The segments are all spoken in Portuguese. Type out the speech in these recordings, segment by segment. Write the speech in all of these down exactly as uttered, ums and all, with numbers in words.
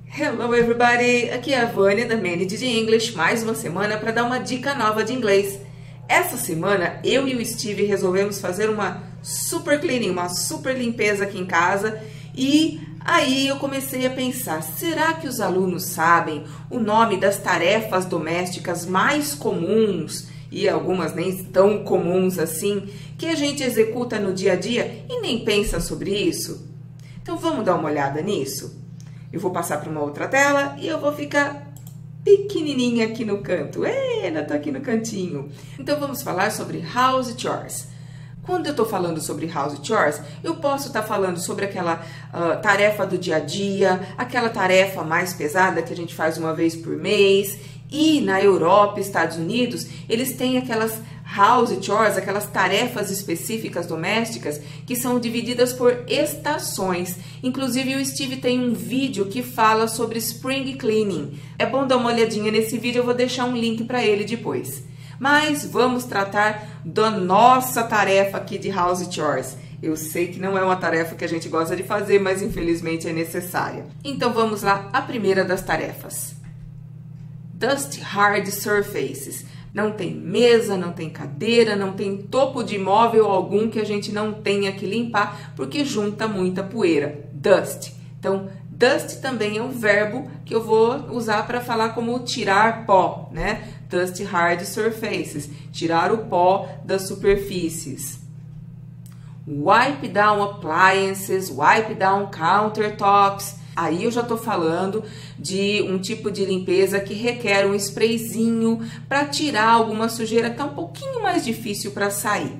Hello everybody! Aqui é a Vânia da Manage de English, mais uma semana para dar uma dica nova de inglês. Essa semana eu e o Steve resolvemos fazer uma super cleaning, uma super limpeza aqui em casa e aí eu comecei a pensar, será que os alunos sabem o nome das tarefas domésticas mais comuns e algumas nem tão comuns assim, que a gente executa no dia a dia e nem pensa sobre isso? Então vamos dar uma olhada nisso? Eu vou passar para uma outra tela e eu vou ficar pequenininha aqui no canto. Ei, ela tá aqui no cantinho. Então vamos falar sobre house chores. Quando eu tô falando sobre house chores, eu posso estar tá falando sobre aquela uh, tarefa do dia a dia, aquela tarefa mais pesada que a gente faz uma vez por mês. E na Europa, Estados Unidos, eles têm aquelas house chores, aquelas tarefas específicas domésticas que são divididas por estações. Inclusive o Steve tem um vídeo que fala sobre spring cleaning. É bom dar uma olhadinha nesse vídeo, eu vou deixar um link para ele depois. Mas vamos tratar da nossa tarefa aqui de house chores. Eu sei que não é uma tarefa que a gente gosta de fazer, mas infelizmente é necessária. Então vamos lá, a primeira das tarefas. Dust hard surfaces. Não tem mesa, não tem cadeira, não tem topo de imóvel algum que a gente não tenha que limpar, porque junta muita poeira. Dust. Então, dust também é um verbo que eu vou usar para falar como tirar pó, né? Dust hard surfaces. Tirar o pó das superfícies. Wipe down appliances, wipe down countertops. Aí eu já tô falando de um tipo de limpeza que requer um sprayzinho para tirar alguma sujeira que é um pouquinho mais difícil para sair.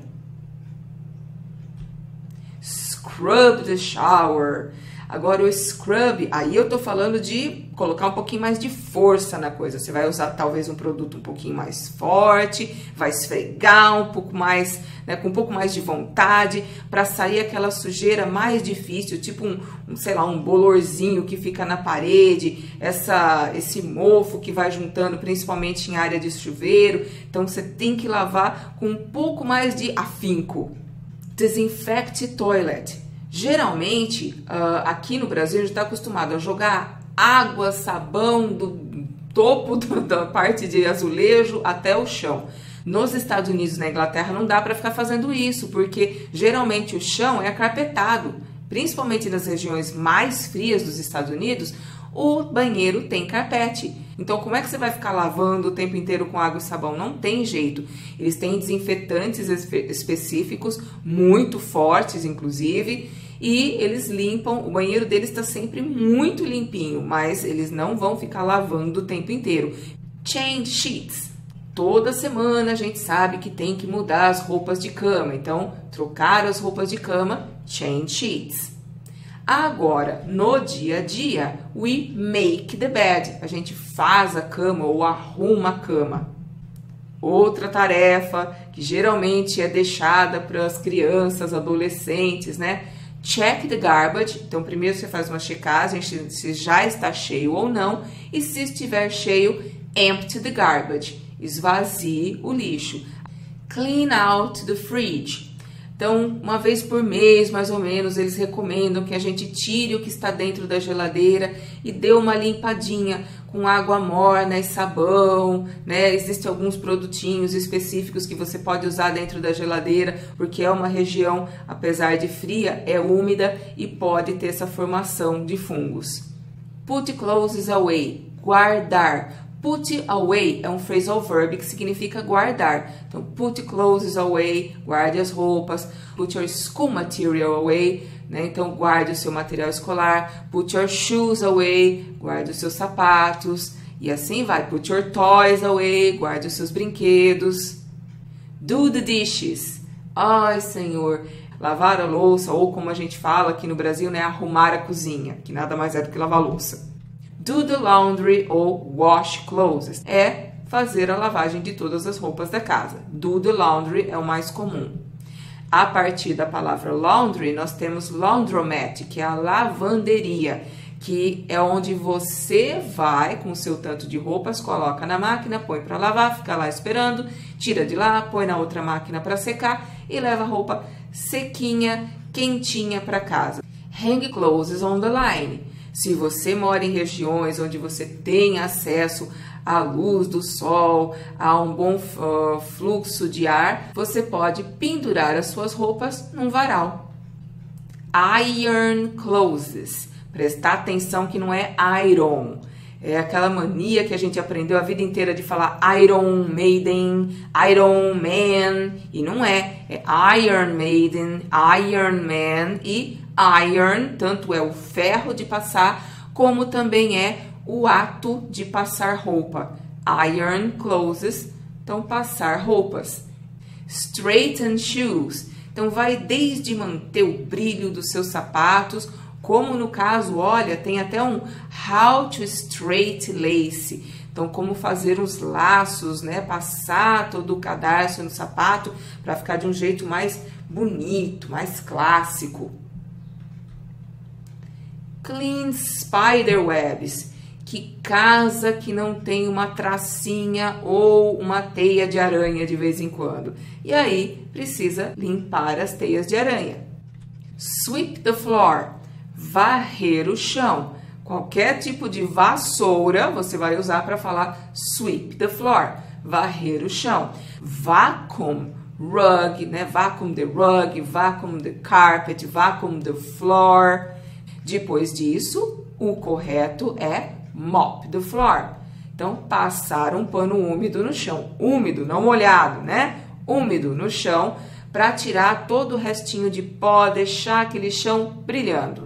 Scrub the shower. Agora o scrub, aí eu tô falando de colocar um pouquinho mais de força na coisa. Você vai usar talvez um produto um pouquinho mais forte, vai esfregar um pouco mais, né, com um pouco mais de vontade, para sair aquela sujeira mais difícil, tipo um, um, sei lá, um bolorzinho que fica na parede, essa, esse mofo que vai juntando principalmente em área de chuveiro. Então você tem que lavar com um pouco mais de afinco. Disinfect toilet. Geralmente, uh, aqui no Brasil, a gente está acostumado a jogar água, sabão do topo do, da parte de azulejo até o chão. Nos Estados Unidos e na Inglaterra não dá para ficar fazendo isso, porque geralmente o chão é acarpetado. Principalmente nas regiões mais frias dos Estados Unidos, o banheiro tem carpete. Então, como é que você vai ficar lavando o tempo inteiro com água e sabão? Não tem jeito. Eles têm desinfetantes espe específicos, muito fortes, inclusive, e eles limpam, o banheiro deles está sempre muito limpinho, mas eles não vão ficar lavando o tempo inteiro. Change sheets. Toda semana a gente sabe que tem que mudar as roupas de cama, então, trocar as roupas de cama, change sheets. Agora, no dia a dia, we make the bed. A gente faz a cama ou arruma a cama. Outra tarefa que geralmente é deixada para as crianças, adolescentes, né? Check the garbage. Então, primeiro você faz uma checagem se já está cheio ou não. E se estiver cheio, empty the garbage. Esvazie o lixo. Clean out the fridge. Então, uma vez por mês, mais ou menos, eles recomendam que a gente tire o que está dentro da geladeira e dê uma limpadinha com água morna e sabão, né? Existem alguns produtinhos específicos que você pode usar dentro da geladeira, porque é uma região, apesar de fria, é úmida e pode ter essa formação de fungos. Put clothes away, guardar. Put away é um phrasal verb que significa guardar. Então, put clothes away, guarde as roupas. Put your school material away, né? Então, guarde o seu material escolar. Put your shoes away, guarde os seus sapatos. E assim vai. Put your toys away, guarde os seus brinquedos. Do the dishes. Ai, Senhor. Lavar a louça, ou como a gente fala aqui no Brasil, né? Arrumar a cozinha, que nada mais é do que lavar a louça. Do the laundry ou wash clothes. É fazer a lavagem de todas as roupas da casa. Do the laundry é o mais comum. A partir da palavra laundry, nós temos laundromat, que é a lavanderia, que é onde você vai com o seu tanto de roupas, coloca na máquina, põe para lavar, fica lá esperando, tira de lá, põe na outra máquina para secar e leva a roupa sequinha, quentinha para casa. Hang clothes on the line. Se você mora em regiões onde você tem acesso à luz do sol, a um bom uh, fluxo de ar, você pode pendurar as suas roupas num varal. Iron clothes. Prestar atenção que não é iron. É aquela mania que a gente aprendeu a vida inteira de falar Iron Maiden, Iron Man, e não é. É Iron Maiden, Iron Man e iron, tanto é o ferro de passar, como também é o ato de passar roupa. Iron clothes, então passar roupas. Straighten shoes, então vai desde manter o brilho dos seus sapatos, como no caso, olha, tem até um how to straight lace. Então, como fazer os laços, né? Passar todo o cadarço no sapato para ficar de um jeito mais bonito, mais clássico. Clean spider webs, que casa que não tem uma tracinha ou uma teia de aranha de vez em quando. E aí, precisa limpar as teias de aranha. Sweep the floor, varrer o chão. Qualquer tipo de vassoura você vai usar para falar sweep the floor, varrer o chão. Vacuum rug, né? Vacuum the rug, vacuum the carpet, vacuum the floor. Depois disso, o correto é mop the floor. Então, passar um pano úmido no chão. Úmido, não molhado, né? Úmido no chão para tirar todo o restinho de pó, deixar aquele chão brilhando.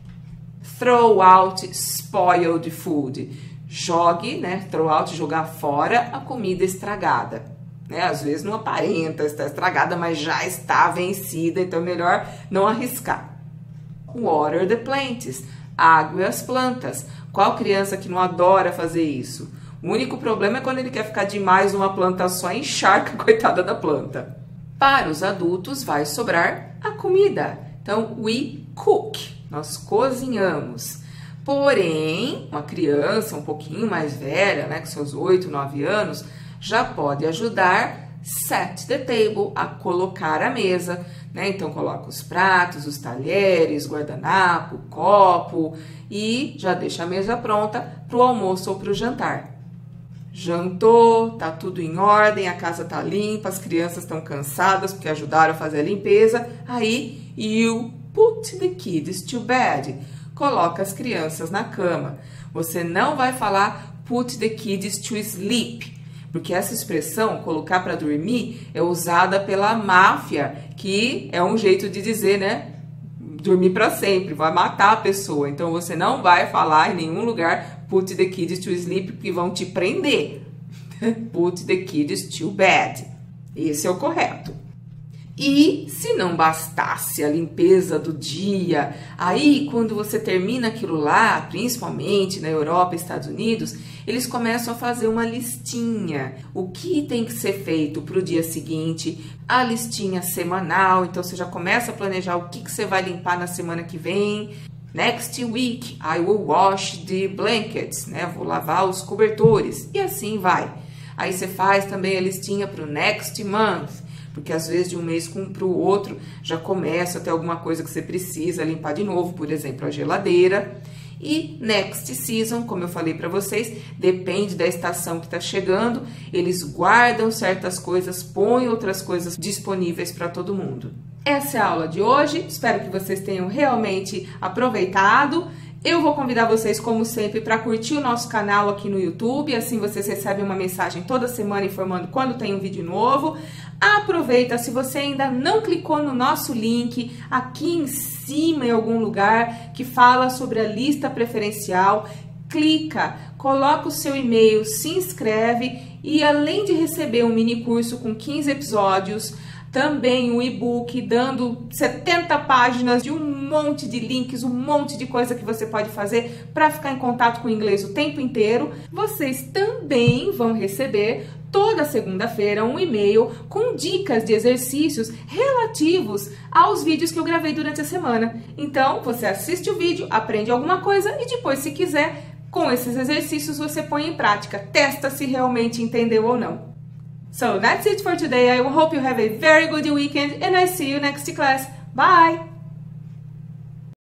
Throw out spoiled food. Jogue, né? Throw out, jogar fora a comida estragada. Né? Às vezes não aparenta estar estragada, mas já está vencida, então é melhor não arriscar. Water the plants. Água as plantas. Qual criança que não adora fazer isso? O único problema é quando ele quer ficar demais numa planta só e encharca a coitada da planta. Para os adultos vai sobrar a comida. Então, we cook. Nós cozinhamos. Porém, uma criança um pouquinho mais velha, né, com seus oito, nove anos, já pode ajudar set the table, a colocar a mesa, né? Então, coloca os pratos, os talheres, guardanapo, copo e já deixa a mesa pronta para o almoço ou para o jantar. Jantou, tá tudo em ordem, a casa tá limpa, as crianças estão cansadas porque ajudaram a fazer a limpeza. Aí, you put the kids to bed. Coloca as crianças na cama. Você não vai falar put the kids to sleep, porque essa expressão, colocar para dormir, é usada pela máfia, que é um jeito de dizer, né? Dormir para sempre, vai matar a pessoa. Então, você não vai falar em nenhum lugar put the kids to sleep, porque vão te prender. Put the kids to bed. Esse é o correto. E se não bastasse a limpeza do dia, aí quando você termina aquilo lá, principalmente na Europa e Estados Unidos, eles começam a fazer uma listinha. O que tem que ser feito para o dia seguinte, a listinha semanal, então você já começa a planejar o que, que você vai limpar na semana que vem. Next week, I will wash the blankets, né? Vou lavar os cobertores e assim vai. Aí você faz também a listinha para o next month, porque às vezes de um mês para o outro já começa a ter alguma coisa que você precisa limpar de novo, por exemplo, a geladeira. E next season, como eu falei para vocês, depende da estação que está chegando, eles guardam certas coisas, põem outras coisas disponíveis para todo mundo. Essa é a aula de hoje, espero que vocês tenham realmente aproveitado. Eu vou convidar vocês, como sempre, para curtir o nosso canal aqui no YouTube, assim vocês recebem uma mensagem toda semana informando quando tem um vídeo novo. Aproveita, se você ainda não clicou no nosso link aqui em cima em algum lugar que fala sobre a lista preferencial, clica, coloca o seu e-mail, se inscreve e além de receber um mini curso com quinze episódios, também um e-book dando setenta páginas de um monte de links, um monte de coisa que você pode fazer para ficar em contato com o inglês o tempo inteiro. Vocês também vão receber toda segunda-feira um e-mail com dicas de exercícios relativos aos vídeos que eu gravei durante a semana. Então, você assiste o vídeo, aprende alguma coisa e depois, se quiser, com esses exercícios você põe em prática, testa se realmente entendeu ou não. So that's it for today. I hope you have a very good weekend and I see you next class. Bye!